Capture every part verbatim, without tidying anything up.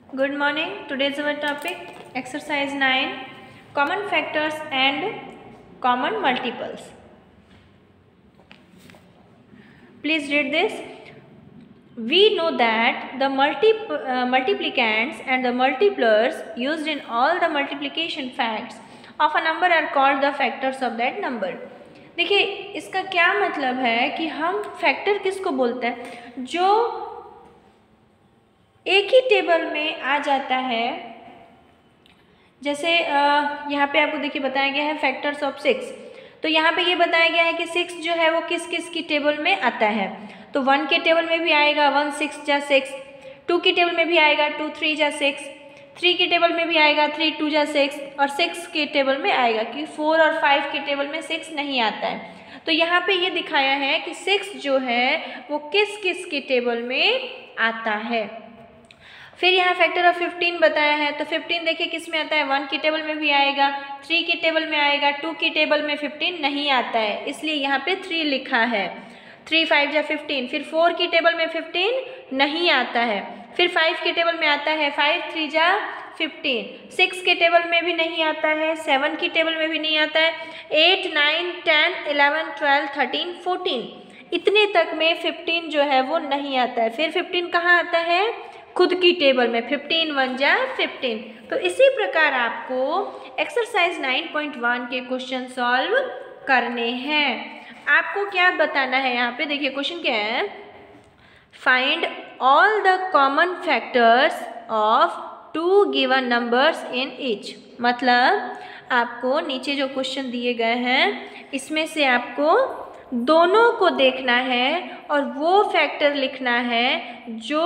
Good morning. Today's our topic exercise nine common factors and common multiples. Please read this. We know that the multi uh, multiplicants and the multipliers used in all the multiplication facts of a number are called the factors of that number. देखिए इसका क्या मतलब है कि हम factor किसको बोलते हैं, जो एक ही टेबल में आ जाता है। जैसे यहाँ पे आपको देखिए बताया गया है फैक्टर्स ऑफ सिक्स, तो यहाँ पे ये बताया गया है कि सिक्स जो है वो किस किस की टेबल में आता है। तो वन के टेबल में भी आएगा वन सिक्स जा सिक्स, टू की टेबल में भी आएगा टू थ्री जा सिक्स, थ्री की टेबल में भी आएगा थ्री टू जा सिक्स, और सिक्स के टेबल में आएगा कि फोर और फाइव के टेबल में सिक्स नहीं आता है। तो यहाँ पे ये दिखाया है कि सिक्स जो है वो किस किस के टेबल में आता है। फिर यहाँ फैक्टर ऑफ फिफ्टीन बताया है, तो फिफ्टीन देखिए किस में आता है, वन की टेबल में भी आएगा, थ्री की टेबल में आएगा, टू की टेबल में फिफ्टीन नहीं आता है, इसलिए यहाँ पे थ्री लिखा है। थ्री फाइव जा फिफ्टीन, फिर फोर की टेबल में फिफ्टीन नहीं आता है, फिर फाइव की टेबल में आता है फाइव थ्री जा फिफ्टीन, सिक्स के टेबल में भी नहीं आता है, सेवन की टेबल में भी नहीं आता है, eight nine ten eleven twelve thirteen fourteen इतने तक में फिफ्टीन जो है वो नहीं आता है। फिर फिफ्टीन कहाँ आता है, खुद की टेबल में, फिफ्टीन वन जा फिफ्टीन। तो इसी प्रकार आपको एक्सरसाइज नाइन पॉइंट वन के क्वेश्चन सॉल्व करने हैं। आपको क्या बताना है, यहाँ पे देखिए क्वेश्चन क्या है, find all the common factors of two given numbers in each. मतलब आपको नीचे जो क्वेश्चन दिए गए हैं इसमें से आपको दोनों को देखना है और वो फैक्टर लिखना है जो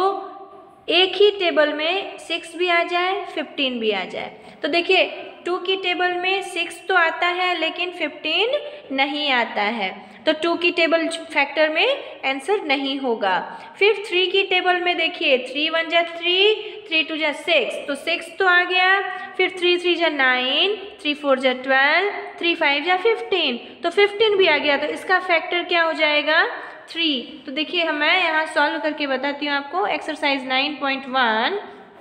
एक ही टेबल में सिक्स भी आ जाए फिफ्टीन भी आ जाए। तो देखिए टू की टेबल में सिक्स तो आता है लेकिन फिफ्टीन नहीं आता है, तो टू की टेबल फैक्टर में आंसर नहीं होगा। फिर थ्री की टेबल में देखिए थ्री वन जा थ्री, थ्री टू जा सिक्स, तो सिक्स तो आ गया, फिर थ्री थ्री जा नाइन, थ्री फोर जा ट्वेल्व, थ्री फाइव जा फिफ्टीन, तो फिफ्टीन भी आ गया, तो इसका फैक्टर क्या हो जाएगा, थ्री। तो देखिए हम मैं यहाँ सॉल्व करके बताती हूँ आपको exercise nine point one.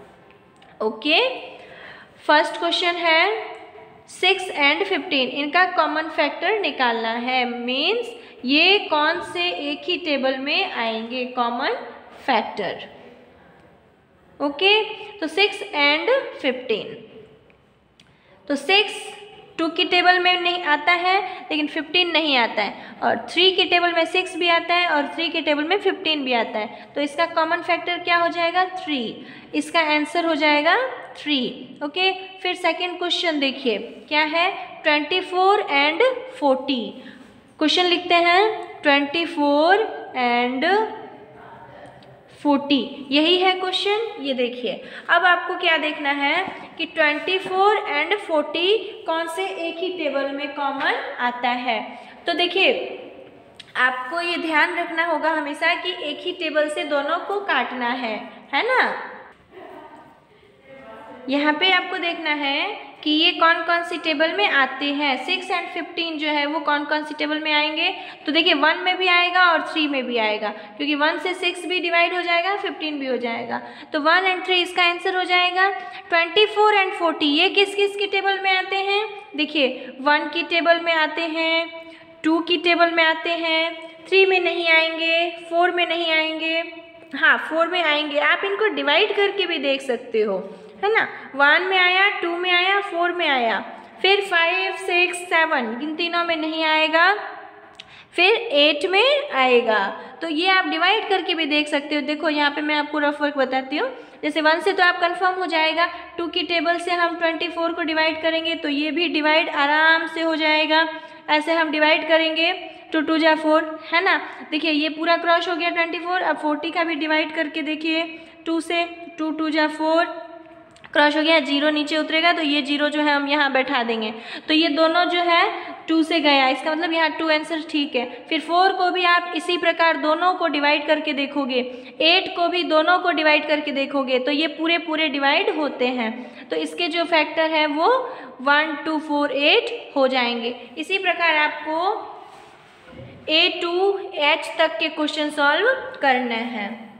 Okay, first question है सिक्स एंड फिफ्टीन, इनका कॉमन फैक्टर निकालना है। मीन्स ये कौन से एक ही टेबल में आएंगे कॉमन फैक्टर। ओके, तो सिक्स एंड फिफ्टीन, तो सिक्स टू की टेबल में नहीं आता है लेकिन फिफ्टीन नहीं आता है, और थ्री की टेबल में सिक्स भी आता है और थ्री की टेबल में फिफ्टीन भी आता है, तो इसका कॉमन फैक्टर क्या हो जाएगा, थ्री। इसका आंसर हो जाएगा थ्री। ओके, फिर सेकंड क्वेश्चन देखिए क्या है, twenty four and forty. Question लिखते हैं ट्वेंटी फोर एंड फोर्टी, यही है क्वेश्चन। ये देखिए अब आपको क्या देखना है कि ट्वेंटी फोर एंड फोर्टी कौन से एक ही टेबल में कॉमन आता है। तो देखिए आपको ये ध्यान रखना होगा हमेशा कि एक ही टेबल से दोनों को काटना है, है ना। यहाँ पे आपको देखना है कि ये कौन कौन सी टेबल में आते हैं, सिक्स एंड फिफ्टीन जो है वो कौन कौन सी टेबल में आएंगे। तो देखिए वन में भी आएगा और थ्री में भी आएगा, क्योंकि वन से सिक्स भी डिवाइड हो जाएगा, फिफ्टीन भी हो जाएगा, तो वन एंड थ्री इसका आंसर हो जाएगा। ट्वेंटी फोर एंड फोर्टी ये किस किस की टेबल में आते हैं, देखिए वन की टेबल में आते हैं, टू की टेबल में आते हैं, थ्री में नहीं आएंगे, फोर में नहीं आएंगे, हाँ फोर में आएंगे। आप इनको डिवाइड करके भी देख सकते हो, है ना, वन में आया, टू में आया, फोर में आया, फिर फाइव सिक्स सेवन इन तीनों में नहीं आएगा, फिर एट में आएगा। तो ये आप डिवाइड करके भी देख सकते हो। देखो यहाँ पे मैं आपको रफ वर्क बताती हूँ। जैसे वन से तो आप कंफर्म हो जाएगा, टू की टेबल से हम ट्वेंटी फोर को डिवाइड करेंगे तो ये भी डिवाइड आराम से हो जाएगा। ऐसे हम डिवाइड करेंगे, टू टू जा फोर, है ना। देखिए ये पूरा क्रॉस हो गया ट्वेंटी फोर। अब फोर्टी का भी डिवाइड करके देखिए, टू से, टू टू जा फोर, क्रॉस हो गया, जीरो नीचे उतरेगा तो ये जीरो जो है हम यहाँ बैठा देंगे, तो ये दोनों जो है टू से गया, इसका मतलब यहाँ टू आंसर ठीक है। फिर फोर को भी आप इसी प्रकार दोनों को डिवाइड करके देखोगे, एट को भी दोनों को डिवाइड करके देखोगे, तो ये पूरे पूरे डिवाइड होते हैं, तो इसके जो फैक्टर है वो वन टू फोर एट हो जाएंगे। इसी प्रकार आपको ए टू एच तक के क्वेश्चन सॉल्व करने हैं।